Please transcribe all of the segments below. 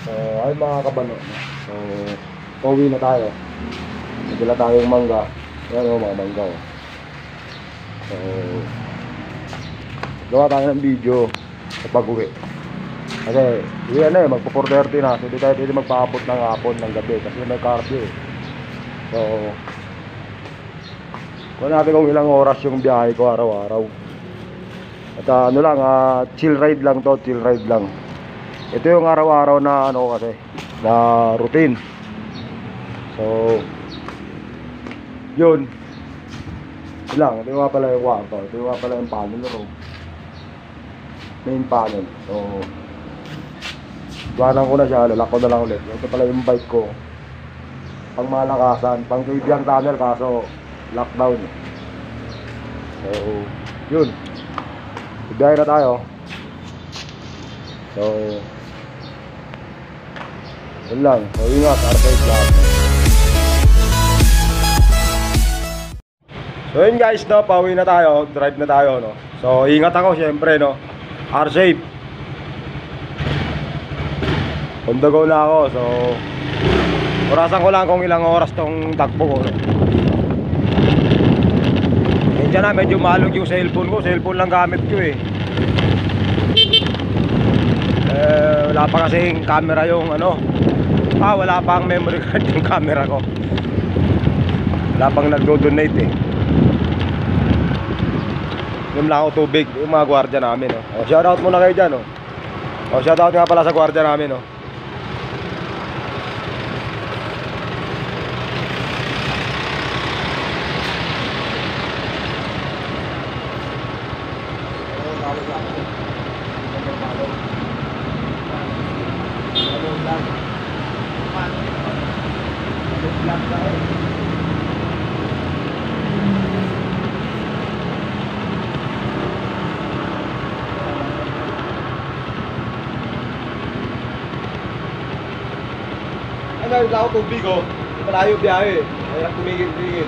So, ay mga kabano. So, pauwi na tayo. Nagdala tayong mangga. Ayan o, mga mangga o. So, gawa tayo ng video sa pag-uwi. Kasi, yan eh, magpo 4:30 na. So, hindi tayo pwede magpaabot ng hapon, ng gabi. Kasi may cardio eh. So, kung natin kung ilang oras yung biyahe ko araw-araw. At ano lang, chill ride lang to, chill ride lang. Ito yung araw-araw na ano kasi, na routine. So, yun. Ito nga pala yung kwarto. Ito nga pala yung panel room. Main panel. So, gawanan ko na siya, lalak ko na lang ulit. Ito pala yung bike ko. Pang malakasan, pang Kabyang Tunnel kaso lockdown. So, yun. Biyahe na tayo. So, yun lang. So, ingat, arcade lang. So, yun guys, no, pauwi na tayo. Drive na tayo, no. So, ingat ako, syempre, no. R-safe. On the go na ako. So, orasan ko lang kung ilang oras tong takbo ko, no. Diyan na, medyo malog yung cellphone ko. Cellphone lang gamit ko eh. Wala pa kasing camera yung ano. Wala pang memory card yung camera ko. Wala pang nagdo-donate eh. Yung lang ako tubig, yung mga gwardiya namin, no. Shoutout muna kayo dyan, no. Shoutout nga pala sa gwardiya namin, no. Ay, wala ako tubig, oh. Malayo biyahe. Mahirap tumigil-tigil.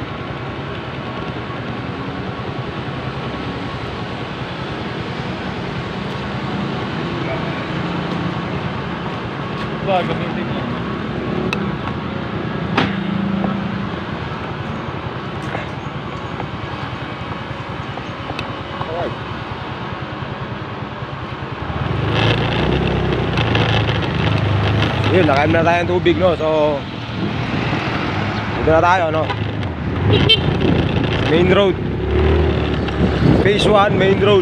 Gamitin mo. Alright. Yun, nakaim na tayo ng tubig, no. So, dito na tayo, no. Main road. Phase 1, main road.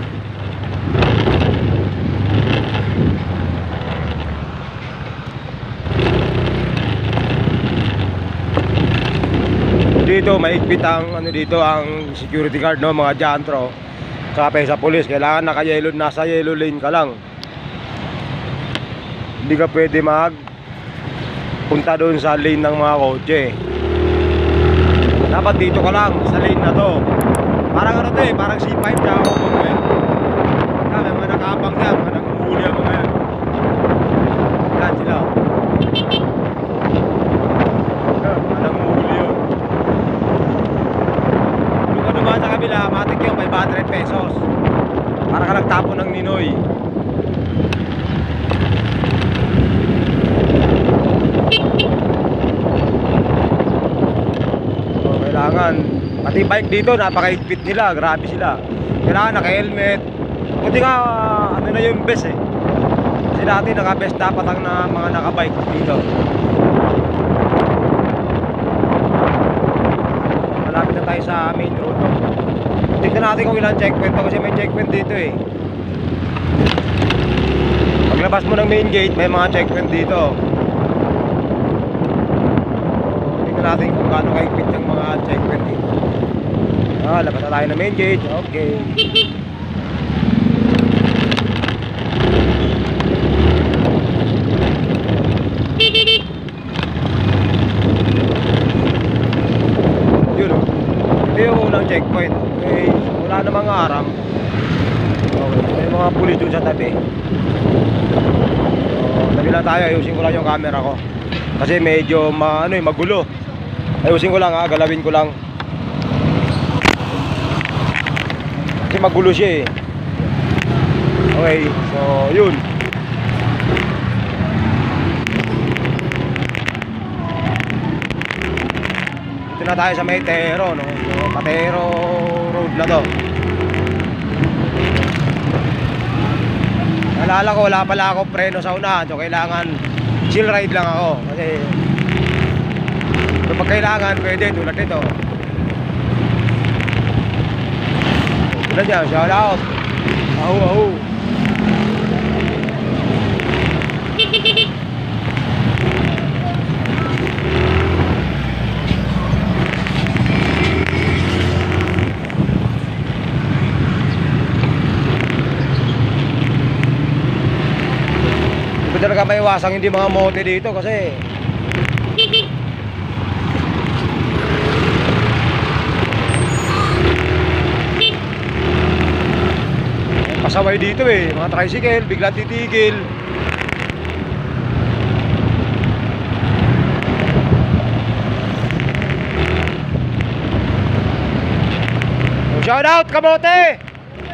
Dito mahigpit ang ano dito, ang security guard, no, mga jantro. Saka sa police, kailangan naka-yellow, nasa yellow lane ka lang. Hindi ka pwede punta doon sa lane ng mga kotse. Dapat dito ka lang sa lane na to. Parang ano to eh, parang C5 tsaka Commonwealth. May mga nakabang yan, mga nanguhuli ang mga yan. Yan sila. Nanguhuli yun. Kung ano ba sa kabila, matik yung 500 pesos. Para ka nagtapon ng ninoy. So, kailangan, pati bike dito napaka-higpit nila, grabe sila. Kailangan naka-helmet. Buti nga ano na yung best eh. Kasi dati naka-best dapat ang mga naka-bike dito. Malapit na tayo sa main road, no? Tignan natin kung ilang checkpoint to kasi may checkpoint dito eh. Paglabas mo ng main gate, may mga checkpoint dito. Natin kung gaano kahigpit yung mga checkpoint dito. Labas na tayo na main gate. Okay. Yun o. Ito yung unang checkpoint. Okay. Wala namang aram. Okay. May mga pulis dun sa tabi. So, tabi lang tayo. Ayusin ko lang yung camera ko. Kasi medyo magulo. Ayusin ko lang galawin ko lang. Kasi magulo siya eh. Okay, so yun. na tayo sa may Tero, no? So, Patero Road na to. Naalala ko, wala pala ako preno sa unahan, so kailangan chill ride lang ako. Kasi pag kailangan, pwede tulad nito. Tulad yan, shout out. Ahu, ahu. Hindi talaga maiwasang hindi mga mote dito kasi pasaway dito eh, mga tricycle, bigla titigil. Shout out, kamote!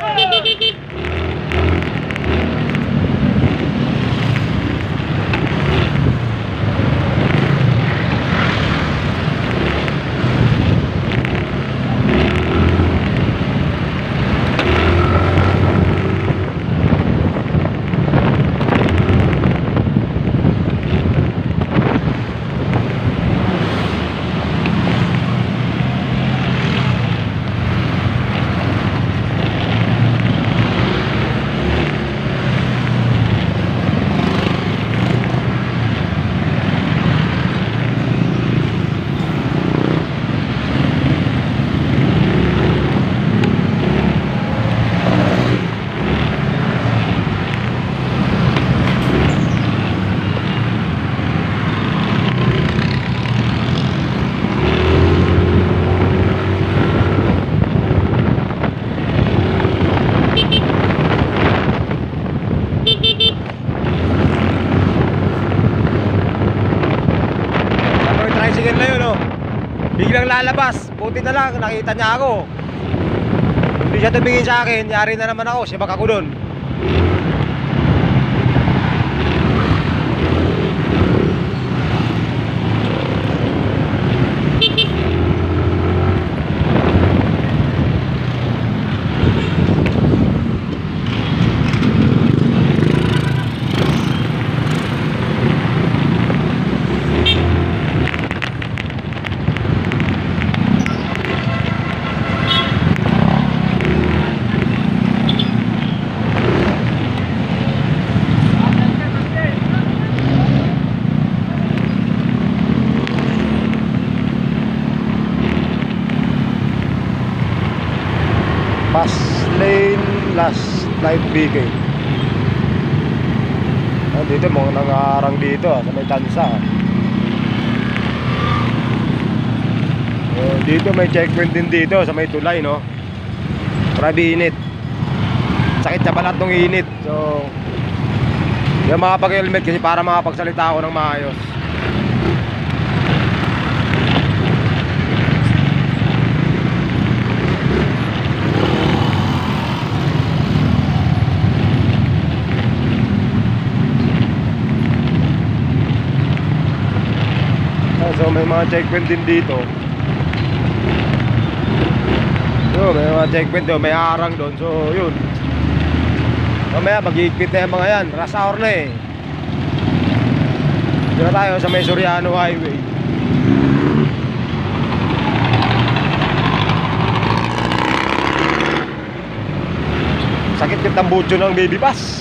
Biglang lalabas, buti na lang nakita niya ako. Hindi siya tumingin sa akin, yari na naman ako, sibak ako dun. Fast lane, last light BK. Dito mga nangarang dito sa may tansa. Dito may checkpoint din dito sa may tulay, no? Grabe init. Sakit sa balat ng init. So yung makapag-helmet kasi para makapagsalita ako ng maayos. So may mga checkpoint din dito. So may mga checkpoint doon, may harang doon. So yun. Mamaya mag-iigpit na yung mga yan. Rush hour na eh. Dito na tayo sa may Soriano Highway. Sakit yung tambutso ng baby bus.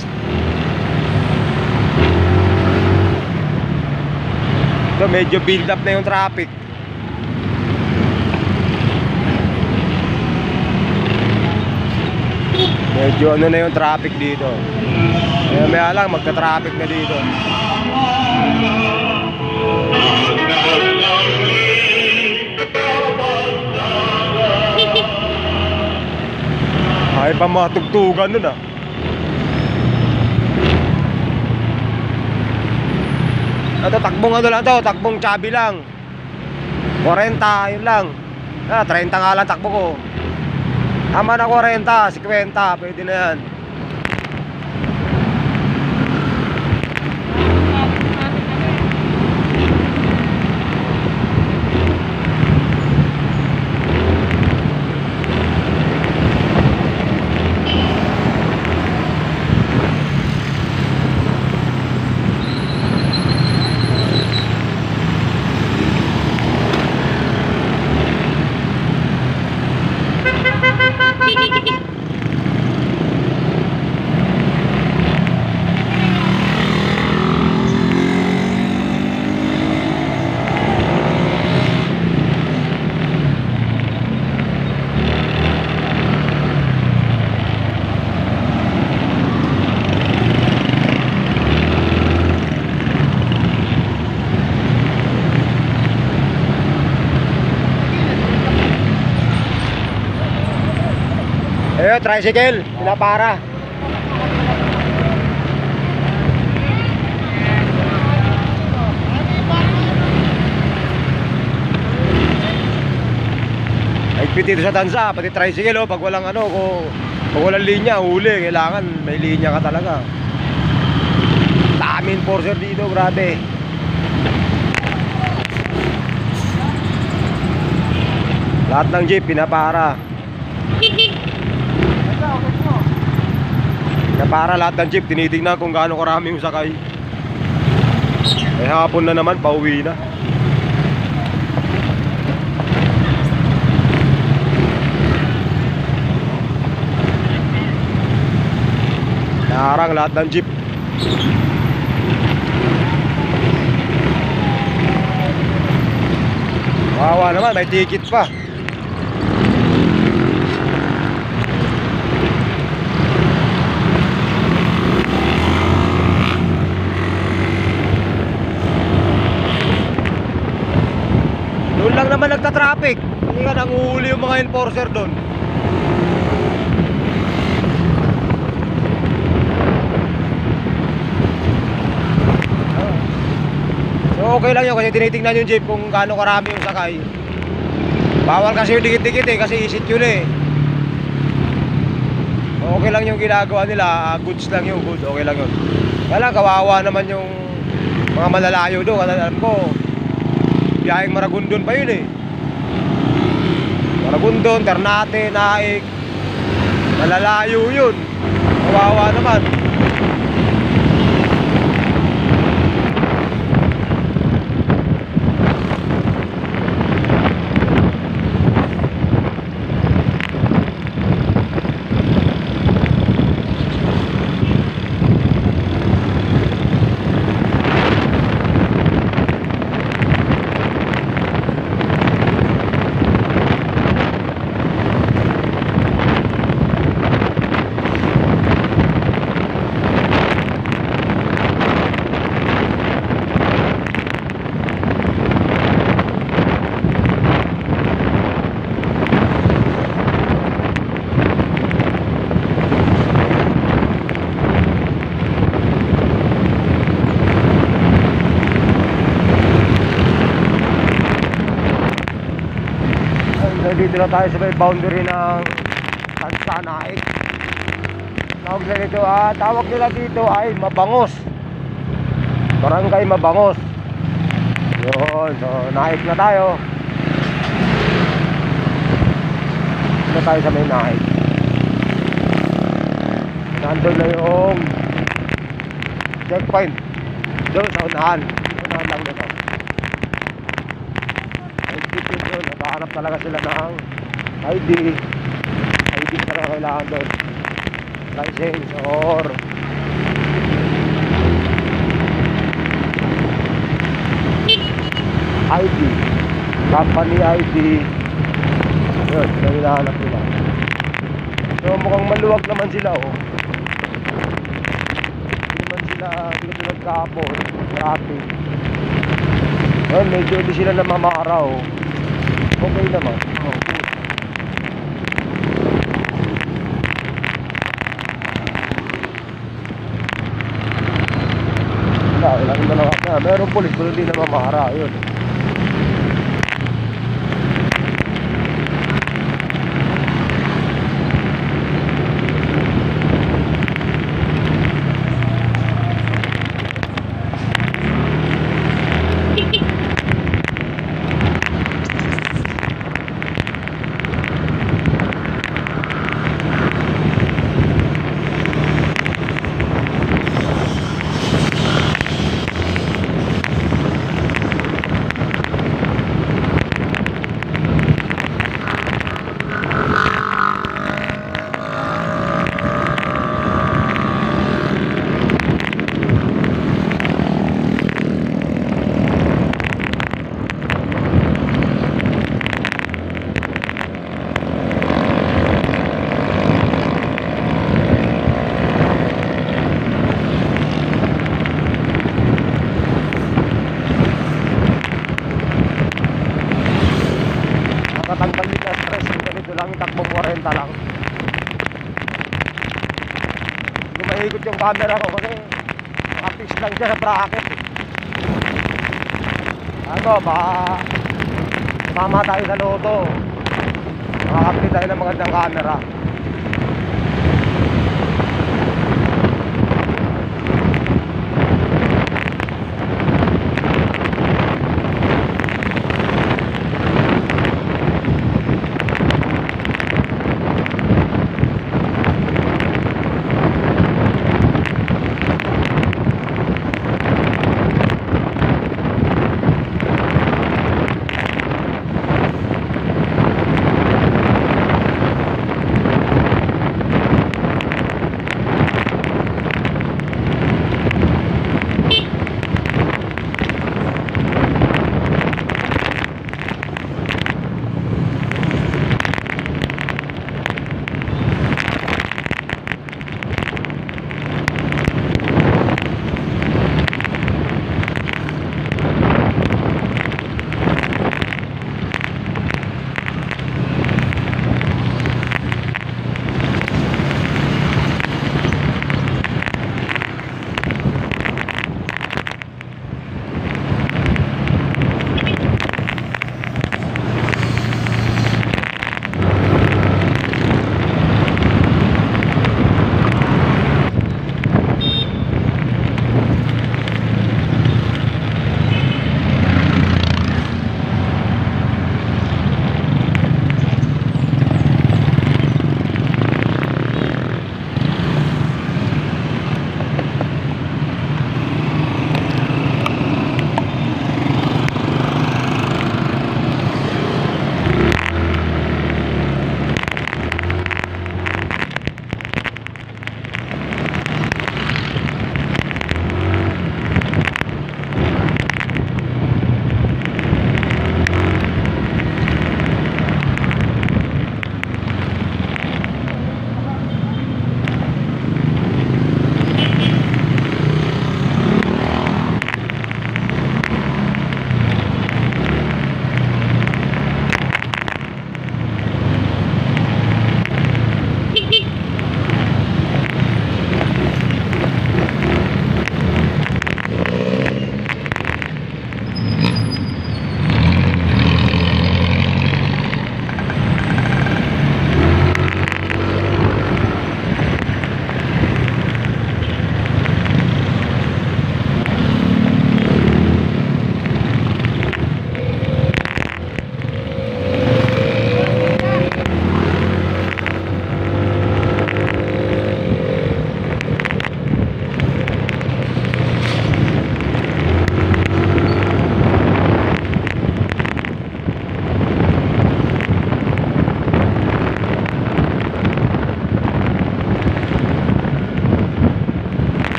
So medyo build up na yung traffic. Medyo ano na yung traffic dito. Maya lang magka-traffic na dito. Ay pa matugtugan nun ah. Ito takbong ano lang to, takbong Chabi lang. 40, yun lang. 30 nga lang takbo ko. Tama na 40, 50, pwede na yan. Ayun, tricycle, pinapara. Higpit dito sa tansa, pati tricycle pag walang pag walang linya, huli, kailangan may linya ka talaga. Dami enforcer dito, grabe. Lahat ng jeep pinapara. Pinapara lahat ng jeep, tinitingnan kung gaano karami yung sakay. Hapon na naman, pauwi na. Narang lahat ng jeep. Wawa naman, may ticket pa. Doon lang naman nagta-traffic. Hindi ka nanguhuli yung mga enforcer doon. Okay lang yun kasi tinitingnan yung jeep kung gaano karami yung sakay. Bawal kasi yung dikit-dikit kasi isit yun Okay lang yung ginagawa nila, goods lang yung goods, okay lang yun. Kaya lang kawawa naman yung mga malalayo doon. Alam ko biyaheng Maragondon pa yun Maragondon, Ternate, Naik, malalayo yun. Kawawa naman. Dito na tayo sa may boundary ng Tansa, Naik. Tawag nila dito ay Mabangos, Barangay Mabangos. Yun, so Naik na tayo. Dito na tayo sa may Naik. Nandun na yung checkpoint doon sa unahan. Unahan lang dito. Naghahanap talaga sila ng ID talaga kailangan doon, license or ID, company ID. Yun, na hinahanap nila. So mukhang maluwag naman sila hindi naman sila tulad kahapon, traffic. Ayun, medyo hindi sila namamara okay naman. Ilang dalawa na. Merong pulis pero hindi namamara. Yun. Nakatanggal din na stress. Ganito lang, takbo 40 lang. paikot yung camera ko kasi nakapis lang siya sa bracket. Ano, baka sumama tayo sa loto. Makakapili tayo ng magandang camera.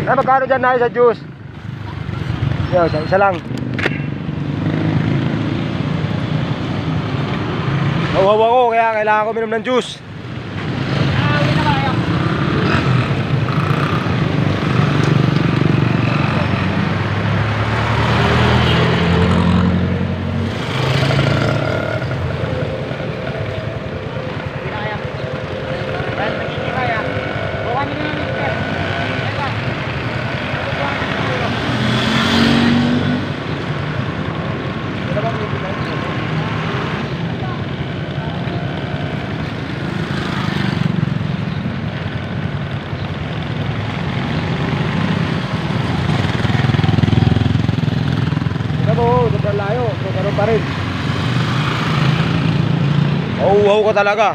Ay, magkano dyan na sa juice? Yo, isa lang. Nawawa ko, kaya kailangan ko minom ng juice. Layo, so ganun pa rin. Mauuhaw ko talaga.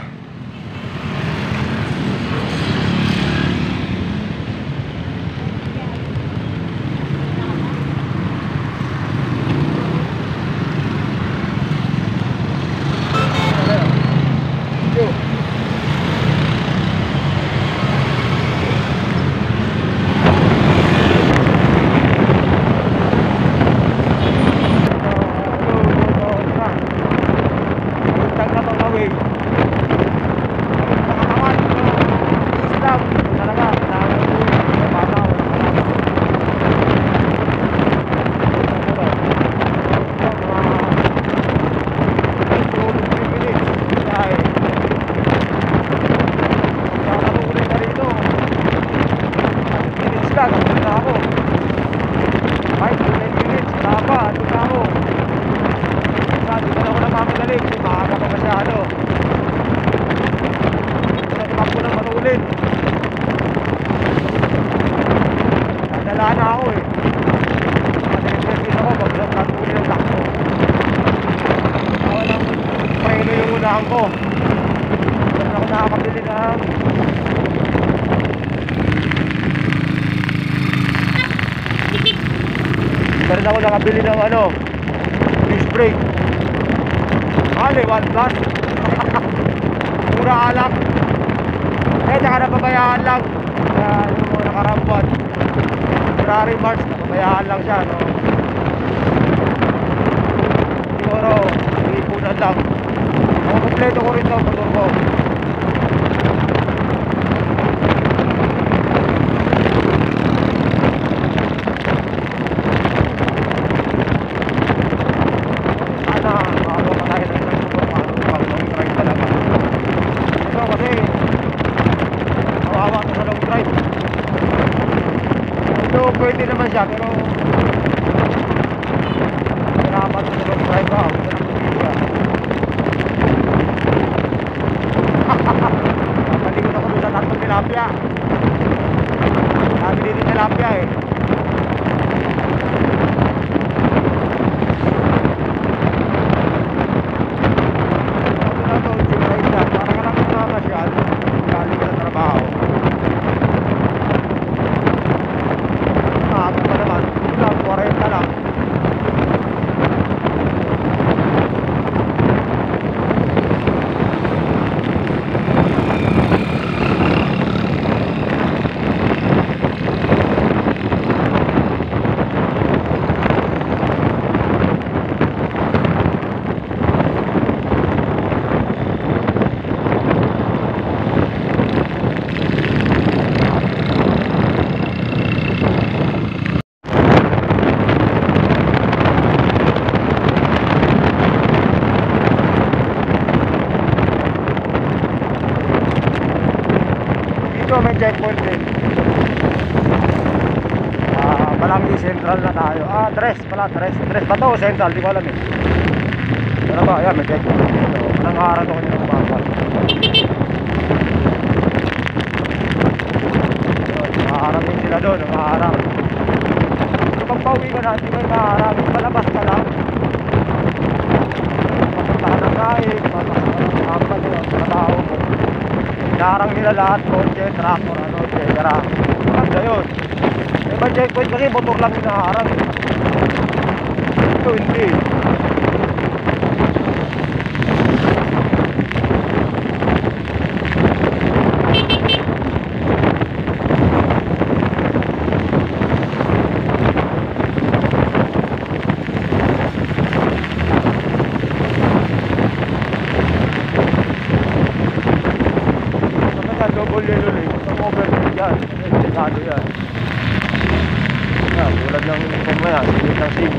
Ko. Hindi ako nakakabili ng Pero na ako nakabili ng fish break. Ali, 1 plus. Mura alak. Eh, tsaka napabayaan lang. Kaya yung mga nakarampan February, March, napabayaan lang siya, no? Siguro, iipunan lang. Kompleto ko rin ito, motor ko. Sana, makagawa pa tayo ng isang motor pag long drive talaga. Ito kasi, kawawa ito sa long drive. Ito, pwede naman siya, pero hirapan sa long drive ka. Papalingon ako doon sa tatlong tilapia. Sabi dito tilapia eh. Sabi na ito, chimay dyan. Parang ka lang kumamasyal. Galing ka sa trabaho. Maaga pa naman. Lang, 40 lang. May checkpoint din. Balanggi Central na tayo. Tres pala, Tres ba to? Central, di ko alam eh. Ano ba? Ayan, may checkpoint dito. Nangaran ako nyo ng bakal. Nangaran din sila doon, nangaran. Kapag pauwi ka natin, may nangaran. Palabas ka lang. Papuntahan ng kahit, papuntahan ng tao. Narang nila lahat, kotse, tractor, etc. Maganda yun. May checkpoint kasi motor lang hinaharang. Ito hindi. delikado yan. Yan, tulad ng kumaya, tulad ng sim.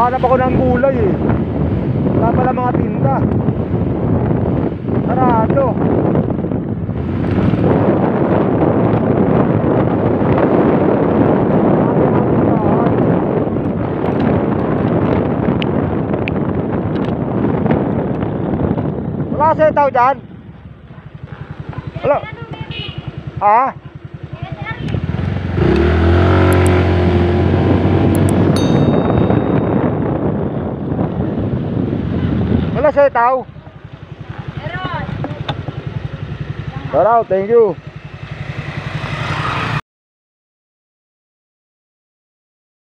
Naghahanap ako ng gulay eh. Wala pala mga tinda. Sarado. Wala kasi tao dyan. Wala. Ha? Wala sa tao. Meron. Thank you.